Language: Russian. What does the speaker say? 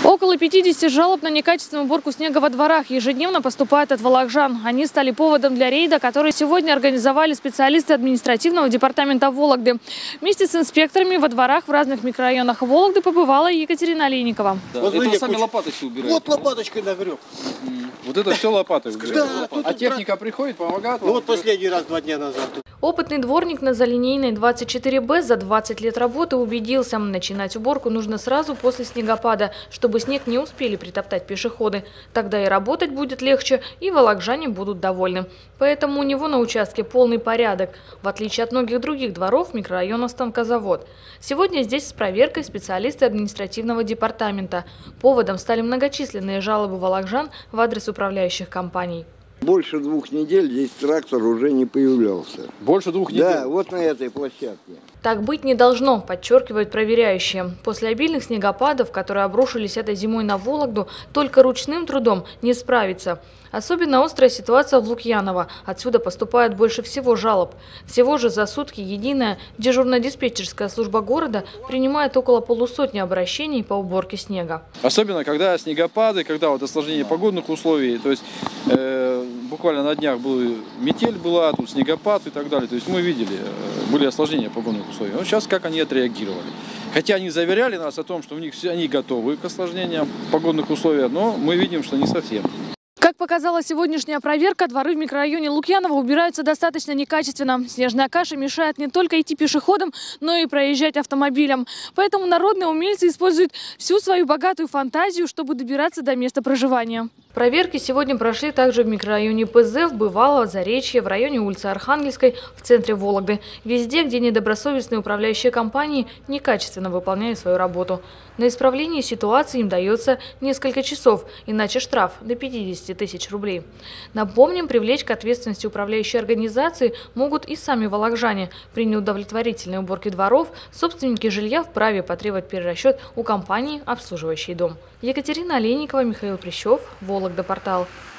Около 50 жалоб на некачественную уборку снега во дворах ежедневно поступает от вологжан. Они стали поводом для рейда, который сегодня организовали специалисты административного департамента Вологды. Вместе с инспекторами во дворах в разных микрорайонах Вологды побывала Екатерина Олейникова. Да. Вот это сами лопаты все убирают. Вот лопаточкой нагреб. Вот это все лопатой убирают. Да, а техника приходит, помогает? Ну вот последний раз 2 дня назад. Опытный дворник на Залинейной 24Б за 20 лет работы убедился, начинать уборку нужно сразу после снегопада, чтобы снег не успели притоптать пешеходы. Тогда и работать будет легче, и вологжане будут довольны. Поэтому у него на участке полный порядок, в отличие от многих других дворов микрорайона Станкозавод. Сегодня здесь с проверкой специалисты административного департамента. Поводом стали многочисленные жалобы вологжан в адрес управляющих компаний. Больше 2 недель здесь трактор уже не появлялся. Больше 2 недель? Да, вот на этой площадке. Так быть не должно, подчеркивают проверяющие. После обильных снегопадов, которые обрушились этой зимой на Вологду, только ручным трудом не справиться. Особенно острая ситуация в Лукьяново. Отсюда поступает больше всего жалоб. Всего же за сутки единая дежурно-диспетчерская служба города принимает около полусотни обращений по уборке снега. Особенно, когда снегопады, когда вот осложнение погодных условий. То есть буквально на днях метель была, тут снегопад и так далее. То есть мы видели, были осложнения погодных условий. Но сейчас как они отреагировали. Хотя они заверяли нас о том, что они готовы к осложнениям погодных условий, но мы видим, что не совсем. Как показала сегодняшняя проверка, дворы в микрорайоне Лукьяново убираются достаточно некачественно. Снежная каша мешает не только идти пешеходам, но и проезжать автомобилям. Поэтому народные умельцы используют всю свою богатую фантазию, чтобы добираться до места проживания. Проверки сегодня прошли также в микрорайоне ПЗ, в Бывалово, Заречье, в районе улицы Архангельской, в центре Вологды. Везде, где недобросовестные управляющие компании некачественно выполняют свою работу. На исправление ситуации им дается несколько часов, иначе штраф до 50 тысяч рублей. Напомним, привлечь к ответственности управляющие организации могут и сами вологжане. При неудовлетворительной уборке дворов собственники жилья вправе потребовать перерасчет у компании, обслуживающей дом. Екатерина Олейникова, Михаил Плещев, Вологда, портал.